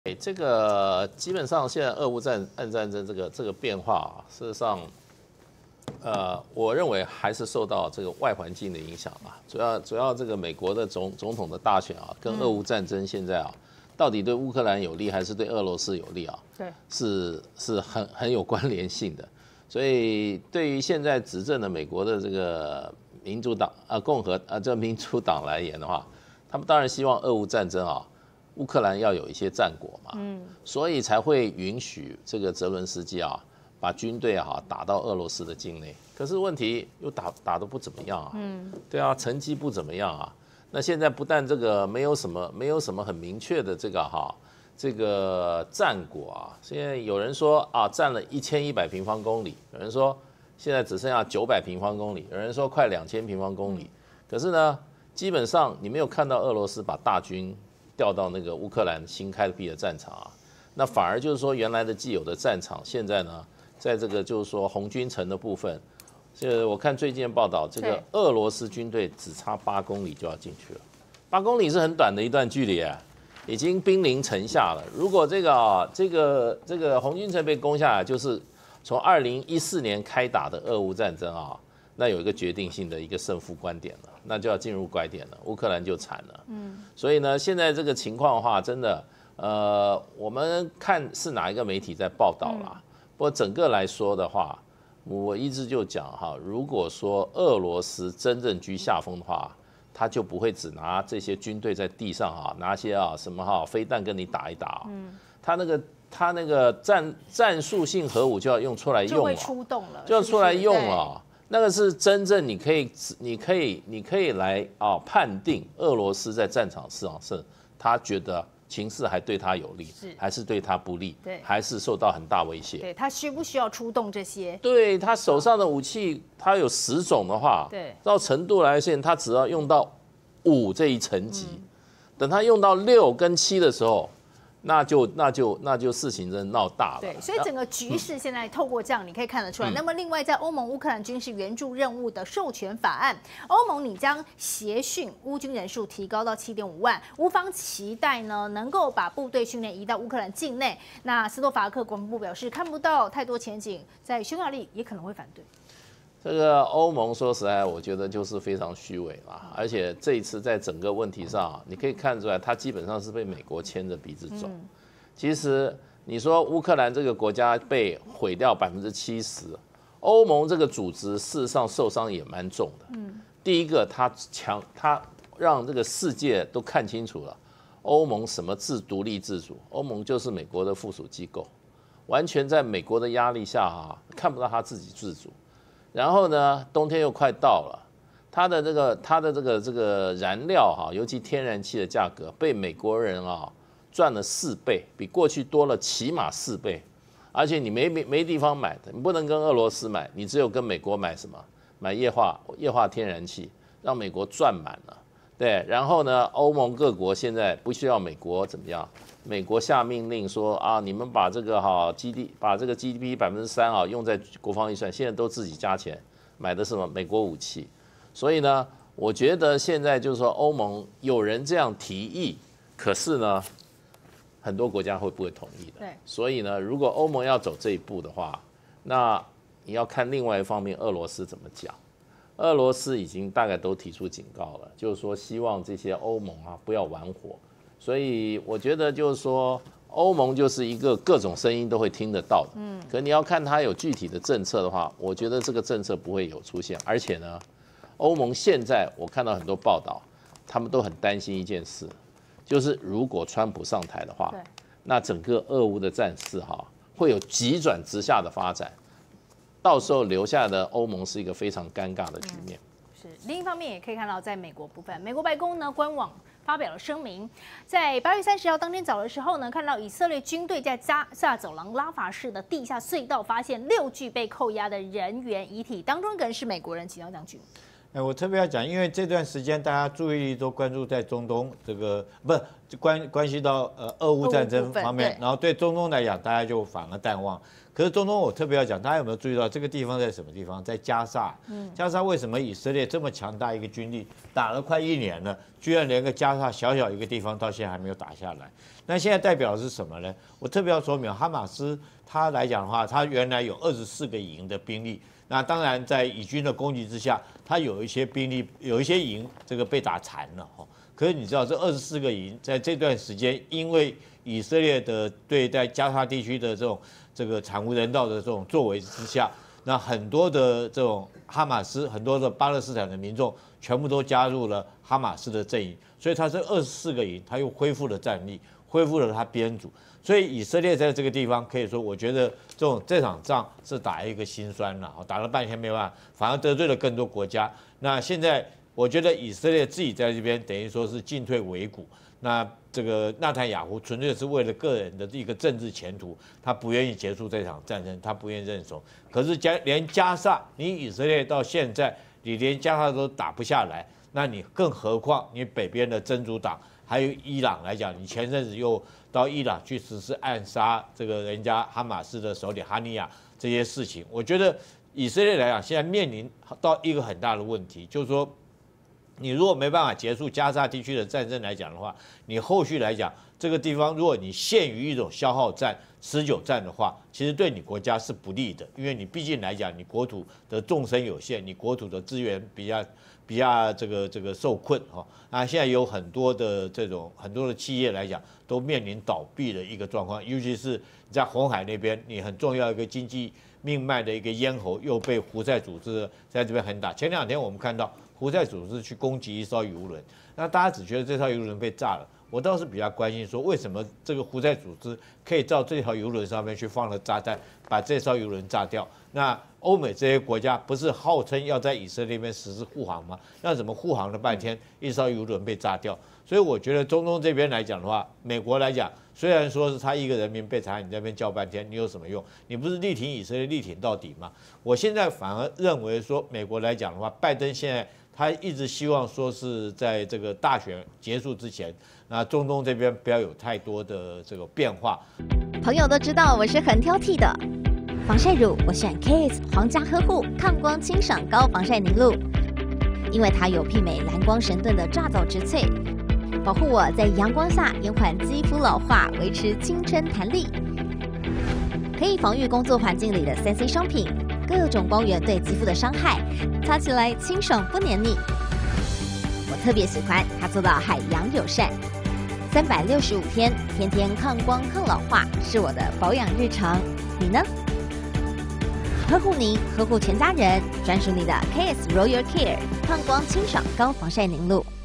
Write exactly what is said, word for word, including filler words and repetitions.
哎，这个基本上现在俄乌战暗战争这个这个变化啊，事实上，呃，我认为还是受到这个外环境的影响啊。主要主要这个美国的总总统的大选啊，跟俄乌战争现在啊，到底对乌克兰有利还是对俄罗斯有利啊？对，是是很很有关联性的。所以对于现在执政的美国的这个民主党啊、共和啊这民主党来言的话，他们当然希望俄乌战争啊。乌克兰要有一些战果嘛，嗯，所以才会允许这个泽伦斯基啊，把军队啊打到俄罗斯的境内。可是问题又打打得不怎么样啊，嗯，对啊，成绩不怎么样啊。那现在不但这个没有什么没有什么很明确的这个哈这个战果啊，现在有人说啊占了一千一百平方公里，有人说现在只剩下九百平方公里，有人说快两千平方公里。可是呢，基本上你没有看到俄罗斯把大军调到那个乌克兰新开辟的战场啊，那反而就是说原来的既有的战场，现在呢，在这个就是说红军城的部分，这我看最近的报道，这个俄罗斯军队只差八公里就要进去了，八公里是很短的一段距离啊，已经兵临城下了。如果这个啊这个这个红军城被攻下来，就是从二零一四年开打的俄乌战争啊。那有一个决定性的一个胜负观点了，那就要进入拐点了，乌克兰就惨了。嗯，所以呢，现在这个情况的话，真的，呃，我们看是哪一个媒体在报道啦。嗯、不过整个来说的话，我一直就讲哈，如果说俄罗斯真正居下风的话，他就不会只拿这些军队在地上哈，拿些啊什么哈飞弹跟你打一打。嗯，他那个他那个战战术性核武就要用出来用了，就会出动了， 就要出来用了。那个是真正你可以，你可以，你可以来啊判定俄罗斯在战场上是，他觉得情势还对他有利，还是对他不利，对，还是受到很大威胁。 对他需不需要出动这些？ 对他手上的武器，他有十种的话，对，照程度来说，他只要用到五这一层级，嗯、等他用到六跟七的时候。那就那就那就事情真的闹大了。 对，所以整个局势现在透过这样你可以看得出来。嗯、那么另外，在欧盟乌克兰军事援助任务的授权法案，欧盟拟将协训乌军人数提高到七点五万，乌方期待呢能够把部队训练移到乌克兰境内。那斯洛伐克国防部表示看不到太多前景，在匈牙利也可能会反对。 这个欧盟说实在，我觉得就是非常虚伪嘛，而且这一次在整个问题上，你可以看出来，它基本上是被美国牵着鼻子走。嗯、其实你说乌克兰这个国家被毁掉百分之七十，欧盟这个组织事实上受伤也蛮重的。嗯、第一个，它强，它让这个世界都看清楚了，欧盟什么自独立自主，欧盟就是美国的附属机构，完全在美国的压力下哈、啊，看不到它自己自主。然后呢，冬天又快到了，它的这个它的这个这个燃料哈，尤其天然气的价格被美国人啊赚了四倍，比过去多了起码四倍，而且你没没没地方买的，你不能跟俄罗斯买，你只有跟美国买什么？买液化液化天然气，让美国赚满了，对。然后呢，欧盟各国现在不需要美国怎么样？美国下命令说啊，你们把这个哈 G D 把这个 G D P 百分之三啊用在国防预算，现在都自己加钱买的什么美国武器，所以呢，我觉得现在就是说欧盟有人这样提议，可是呢，很多国家会不会同意的？对，所以呢，如果欧盟要走这一步的话，那你要看另外一方面，俄罗斯怎么讲。俄罗斯已经大概都提出警告了，就是说希望这些欧盟啊不要玩火。所以我觉得就是说，欧盟就是一个各种声音都会听得到的。嗯。可你要看它有具体的政策的话，我觉得这个政策不会有出现。而且呢，欧盟现在我看到很多报道，他们都很担心一件事，就是如果川普上台的话，那整个俄乌的战事哈会有急转直下的发展，到时候留下的欧盟是一个非常尴尬的局面。 嗯、是。另一方面也可以看到，在美国部分，美国白宫呢官网发表了声明，在八月三十号当天早的时候呢，看到以色列军队在加萨走廊拉法市的地下隧道发现六具被扣押的人员遗体，当中一个人是美国人，请教将军。 哎，我特别要讲，因为这段时间大家注意力都关注在中东这个，不是关关系到呃俄乌战争方面，然后对中东来讲，大家就反而淡忘。可是中东我特别要讲，大家有没有注意到这个地方在什么地方？在加沙。嗯，加沙为什么以色列这么强大一个军力，打了快一年了，居然连个加沙小小一个地方到现在还没有打下来？那现在代表的是什么呢？我特别要说明，哈马斯他来讲的话，他原来有二十四个营的兵力。那当然，在以军的攻击之下，他有一些兵力，有一些营这个被打残了哈。可是你知道，这二十四个营在这段时间，因为以色列的对在加沙地区的这种这个惨无人道的这种作为之下，那很多的这种哈马斯，很多的巴勒斯坦的民众全部都加入了哈马斯的阵营，所以他这二十四个营，他又恢复了战力，恢复了他编组。所以以色列在这个地方可以说，我觉得这种这场仗是打一个心酸了，打了半天没办法，反而得罪了更多国家。那现在我觉得以色列自己在这边等于说是进退维谷。那这个纳坦雅胡纯粹是为了个人的一个政治前途，他不愿意结束这场战争，他不愿意认怂。可是加连加沙，你以色列到现在你连加沙都打不下来，那你更何况你北边的真主党还有伊朗来讲，你前阵子又到伊朗去实施暗杀这个人家哈马斯的首领哈尼亚这些事情，我觉得以色列来讲，现在面临到一个很大的问题，就是说，你如果没办法结束加沙地区的战争来讲的话，你后续来讲这个地方，如果你陷于一种消耗战、持久战的话，其实对你国家是不利的，因为你毕竟来讲，你国土的纵深有限，你国土的资源比较。比较这个这个受困哈，那现在有很多的这种很多的企业来讲，都面临倒闭的一个状况，尤其是在红海那边，你很重要一个经济命脉的一个咽喉又被胡塞组织在这边很打。前两天我们看到胡塞组织去攻击一艘油轮，那大家只觉得这艘油轮被炸了，我倒是比较关心说，为什么这个胡塞组织可以到这条油轮上面去放了炸弹，把这艘油轮炸掉？那欧美这些国家不是号称要在以色列那边实施护航吗？那怎么护航了半天，一艘油轮被炸掉？所以我觉得中东这边来讲的话，美国来讲，虽然说是他一个人民被残，你在那边叫半天，你有什么用？你不是力挺以色列，力挺到底吗？我现在反而认为说，美国来讲的话，拜登现在他一直希望说是在这个大选结束之前，那中东这边不要有太多的这个变化。 朋友都知道我是很挑剔的。防晒乳我选 Kiss 皇家呵护抗光清爽高防晒凝露，因为它有媲美蓝光神盾的抓藻植萃，保护我在阳光下延缓肌肤老化，维持青春弹力。可以防御工作环境里的三 C 商品，各种光源对肌肤的伤害，擦起来清爽不黏腻。我特别喜欢它做到海洋友善，三百六十五天，天天抗光抗老化，是我的保养日常。你呢？呵护您，呵护全家人，专属你的 Kiss Royal Care 抗光清爽高防晒凝露。